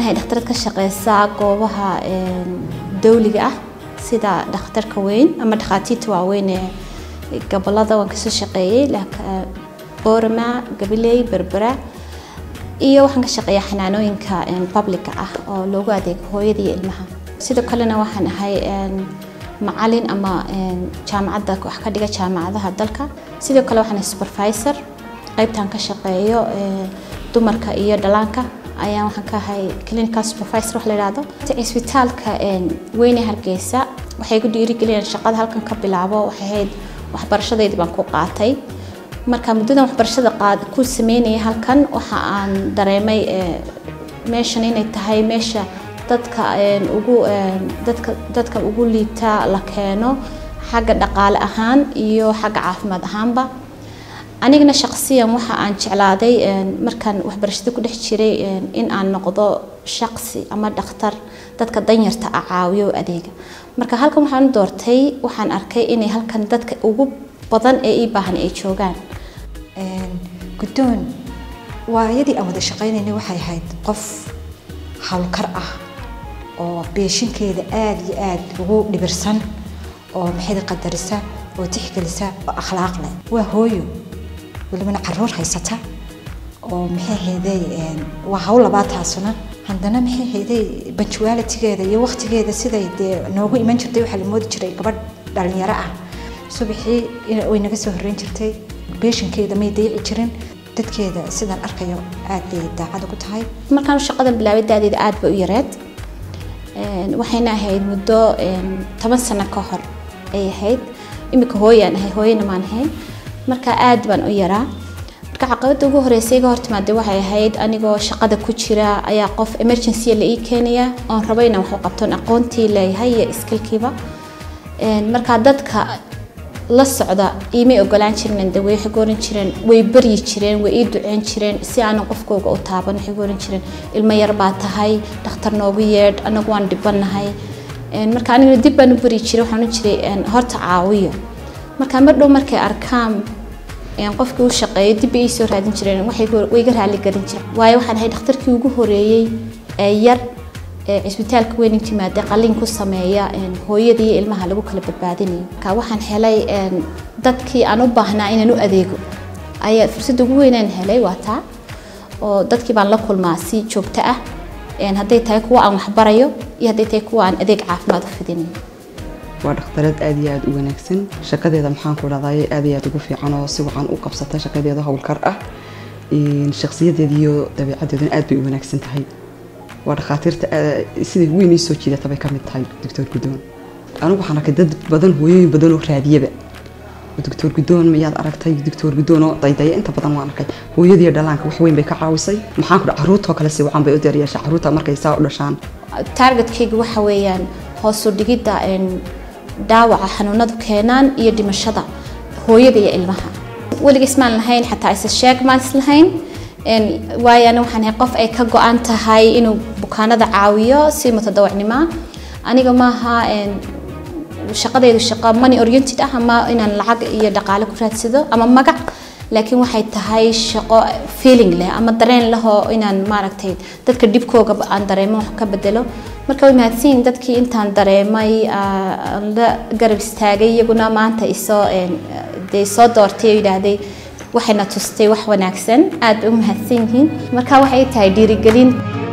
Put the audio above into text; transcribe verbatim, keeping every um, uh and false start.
ahay dhakhtarad ka shaqeysa goobaha dawliga ah sida dhakhtarka weyn ama dhakhaatiirta waaweyn ee gobolada waan ka soo shaqeeyay laakiin Boorama, Gabiley, Berbera iyo waxaan ka shaqeeyaa xanaanooyinka public ah oo loogu adeego hooyada iyo ilmaha. sidoo kalena waxaan ahay macallin ama jaamacadda wax ka dhiga jaamacadaha dalka. sidoo kale waxaan supervisor qaybtan ka shaqeeyo dumarka iyo dhalaanka ayaan waxaan ka ahay clinical supervisor wax la yiraahdo. Isbitaalka weyn ee Hargeysa waxay ku dhiirigeliyeen shaqada halkan ka bilaabo waxay ahayd waxbarashadeedii baan ku qaatay. marka muddada waxbarashada qaad ku sameeyay halkan waxa aan dareemay meeshan inay tahay meesha dadka ugu dadka dadka ugu liita la keeno xagga dhaqaale ahaan iyo xagga caafimaad ahaanba. anigana shakhsiyan waxa aan jeclaaday markaan waxbarashada ku dhex jiray in aan noqdo shakhsi ama dhakhtar dadka danyarta ah caawiyo adeega. marka halkan waxaan doortay waxaan arkay inay halkan dadka ugu badan ee i baahan ay joogaan. een gudoon waayadii aan wada shaqeynayna waxay ahayd qof hawlkar ah oo beeshinkeeda aad iyo aad ugu dhibirsan oo maxay qadarisa oo tixgelisa oo akhlaaq leh. waa hooyo waliba caruur haysata oo maxay heeday een waa hawl labaataasuna haddana maxay heeday punctuality-geeda iyo waqtigeeda siday noogu iman jirtay waxa la moodi jiray gabadh dhalinyaro ah subaxii way naga soo horeyn jirtay beeshinkeeda may deeci jirin dadkeeda sidaan arkayo aad bay daacad ugu tahay. markaan shaqada bilaabay daadeeda aad bay u yareed een waxayna ahayd muddo toban sano ka hor ay ahayd imika hooyaan ahay hooyana maan ahayn marka aad baan u yaraa. marka caqabada ugu horeysay ga hortimaade waxay ahayd anigoo shaqada ku jira ayaa qof emergency la ii keenaya oon rabo inaan wax u qabto aqoontii leeyahay iyo skillkiiba een marka dadka la socda iimay ogolaan jireen daweey waxay gooran jireen way bari jireen way ii duceen jireen si aan qofkooga u taaban waxay gooran jireen ilmo yar baa tahay dhakhtar noogu yeedh anagu waan dhibanahay een marka aniga dib baan u bari jiray waxaan u jiray een horta caawiyo. marka mar dhow markay arkaan een qofkii uu shaqeeyo dib ay soo raadin jireen waxay way iga raali galin jireen waayo waxaan ahay dhakhtarkii ugu horeeyay ee yar ee isbitaalka weyn intimaade qalin ku sameeya een hooyadii ilmaha lagu kala badbaadinayo. ka waxaan helay een dadkii aan u baahnaa inaan u adeego ayaa fursad ugu weyn aan helay waata oo dadkii baan la kulmaa si joogto ah een haday tahay kuwa aan wax barayo iyo haday tahay kuwa aan adeeg caafimaad u fidinayo. waa dhakhtarad aad iyo aad u wanaagsan shaqadeeda maxaan ku raadayay aad iyo aad ugu fiican oo si wacan u qabsata shaqadeeda hawlkar ah in shakhsiyadeeda iyo dabeecadeeda aad bay u wanaagsan tahay. waa dhakhaatiirta sidii weyn ii soo jiidatay bay ka mid tahay doctor Gudoon. anigu waxaan arkay dad badan hooyooyin badan oo raadiyaba doctor Gudoon ma yaad aragtay doctor Gudoon oo dayday inta badan waan arkay hooyadii dhalaanka wax weyn bay ka caawisay maxaan ku caruurta kale si wacan bay u diyaariyay caruurta markay saa u dhashaan. targetkaygu waxa weeyaan hoos u dhigida in dhaawaca xanuunada keenaan iyo dhimashada hooyada iyo ilmaha. waligiis maan lahayn xataa isa sheeg maan lahayn een waayana waxaan ahay qof ay ka go'an tahay inuu bukaanada caawiyo si mutadawacnimo. aniga maaha een shaqadeedu shaqo money oriented ah ama inaan lacag iyo dhaqaale ku raadsado ama magac laakiin waxay tahay shaqo feeling leh ama dareen leh oo inaan maaragtay dadka dibkooga aan dareemo wax ka bedelo. marka way mahadsan dadkii intaan dareemay la garab istaagay iyaguna maanta isoo een de soo doortay ilaaday waxayna tustay wax wanaagsan aad u mahadsan yihiin. marka waxay tahay dhiirigelin.